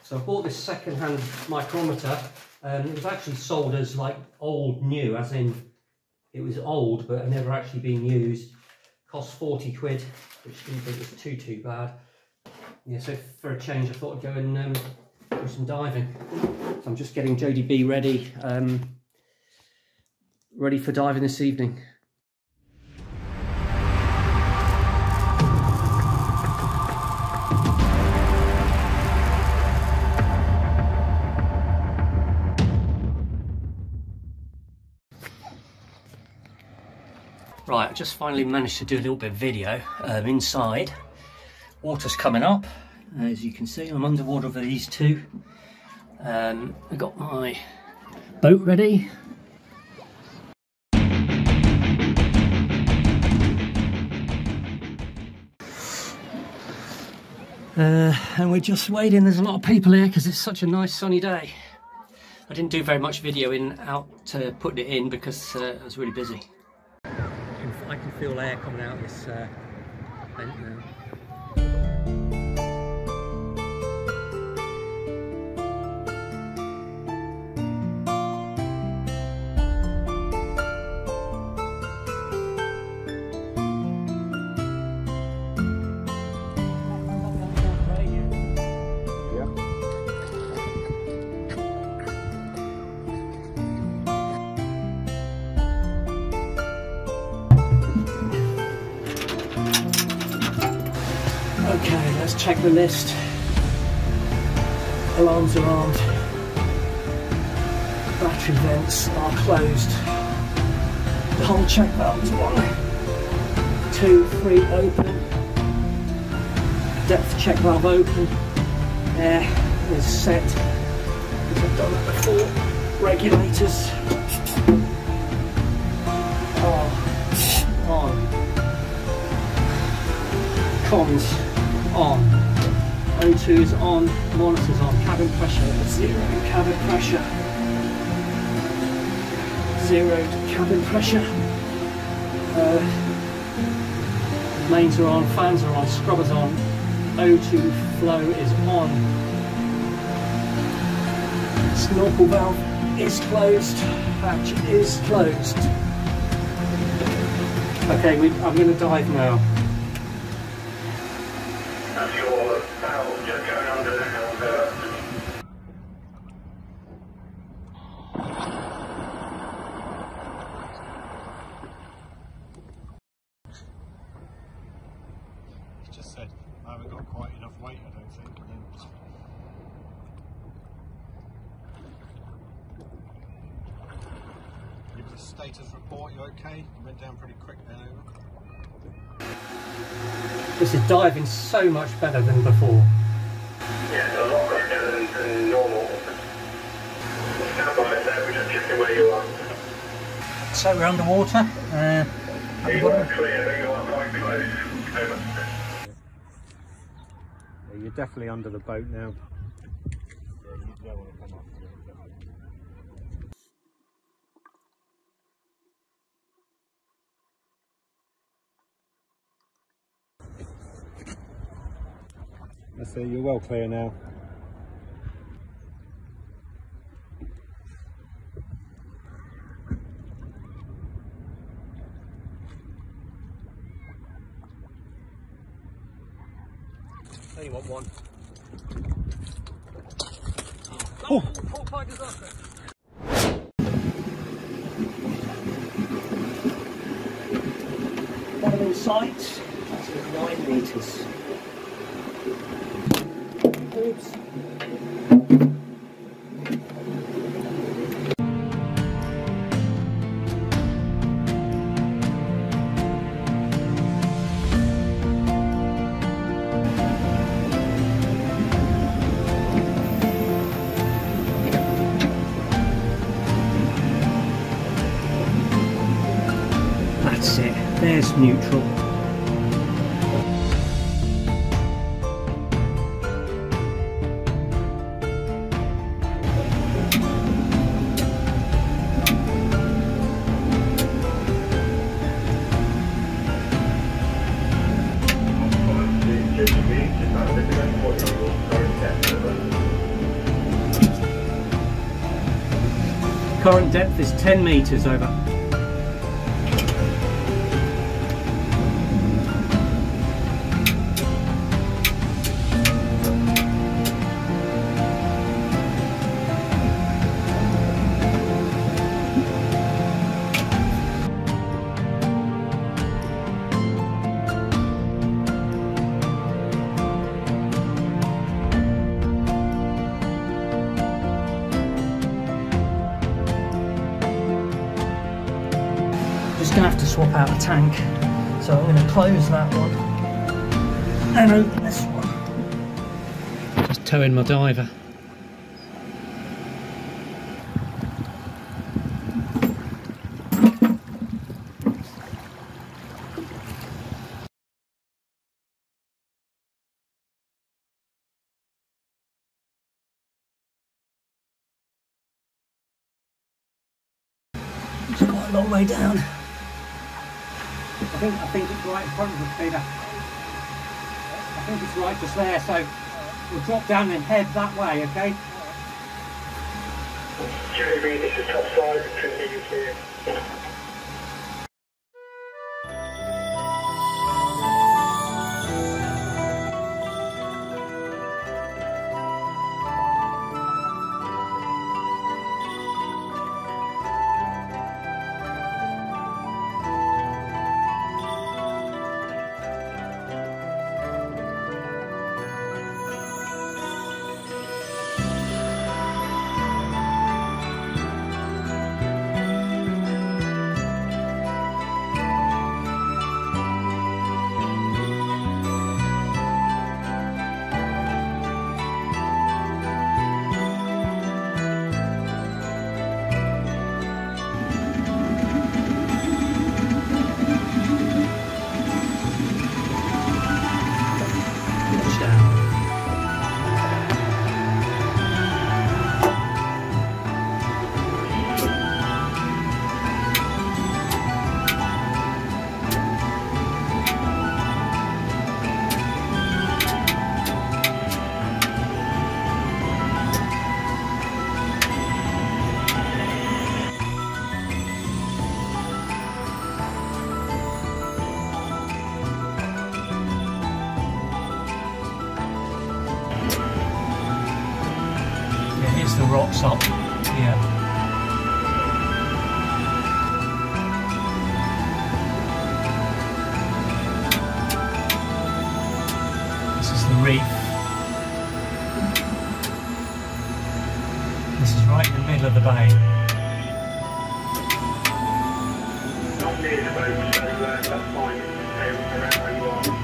So I bought this second-hand micrometer. It was actually sold as like old new, as in it was old but had never actually been used. Cost 40 quid, which I didn't think was too bad. Yeah, so for a change I thought I'd go and do some diving. So I'm just getting Jodie B ready, ready for diving this evening. Right, I just finally managed to do a little bit of video inside. Water's coming up, as you can see. I'm underwater for these two. I've got my boat ready. And we're just waiting. There's a lot of people here because it's such a nice sunny day. I didn't do very much videoing out putting it in because I was really busy. I can feel air coming out of this vent now. Okay, let's check the list. Alarms are armed. Battery vents are closed. The hull check valves 1, 2, 3 open. Depth check valve open. Air is set, as I've done it before. Regulators are on. Comms on. O2 is on, monitors on, cabin pressure at 0, cabin pressure 0, cabin pressure. Mains are on, fans are on, scrubbers on, O2 flow is on. Snorkel valve is closed, hatch is closed. Okay, I'm going to dive now. That's your valve just going under the helm. He just said, I haven't got quite enough weight, I don't think. And then give us a status report, you okay? You went down pretty quick then, over. This is diving so much better than before. Yeah, a lot quicker than normal. Stand by there, we're just checking where you are. So we're underwater. You are clear, you are quite close. Over. Yeah, you're definitely under the boat now. Yeah, you don't want to come up to it. That's it, you're well clear now. Only want one. Oh! Port fire disaster. One in sight. That's 9 metres. Oops. That's it. There's neutral. Current depth is 10 metres over. Just going to have to swap out a tank, so I'm going to close that one and open this one. Just tow in my diver. It's quite a long way down. I think it's right in front of us, Peter. I think it's right just there, so we'll drop down and head that way, okay? Jodie B, this is top side, Trinity UK. Here's the rocks up here. This is the reef. This is right in the middle of the bay. Not near the boat, so that's fine. Stay around where you are.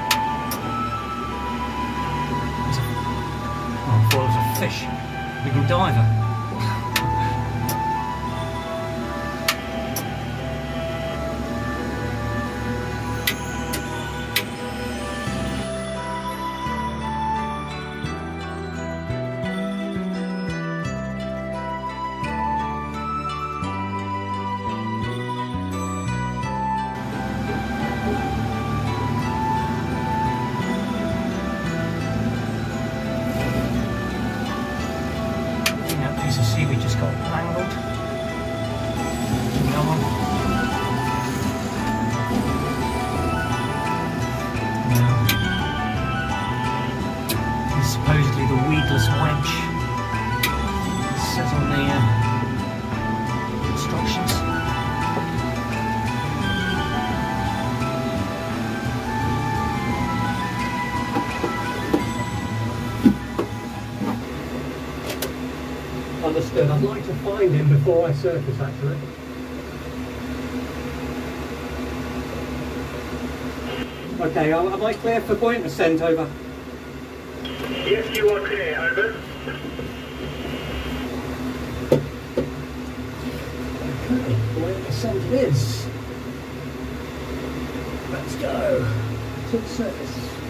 Oh, I thought it was a fish. Big diver. Piece of seaweed just got mangled. Now, this is supposedly the weedless wedge. It says on the instructions. Understood. I'd like to find him before I surface, actually. Okay, am I clear for buoyant ascent, over? Yes, you are clear, over. Okay, buoyant ascent it is. Let's go to the surface.